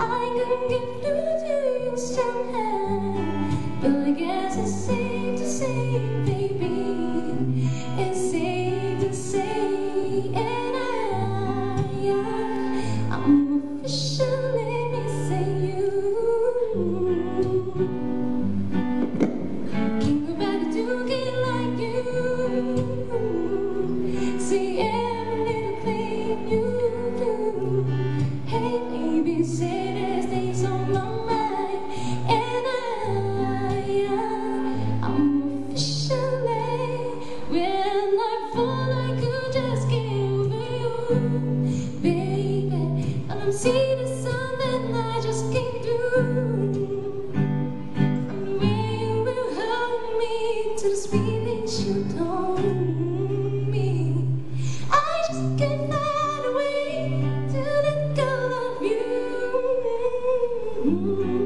could get through to you somehow, but I guess it's safe to say, baby, it's safe to say, and I'm officially missing you. Can't nobody do it like you. See every little thing you do. Hey, baby, say there's things on my mind, and I'm officially when I fall, I could just get over you, baby. And I'm seeing the sun that I just came through. And where you will hold me to the sweet things you told me. I just can't find a way to let go of you.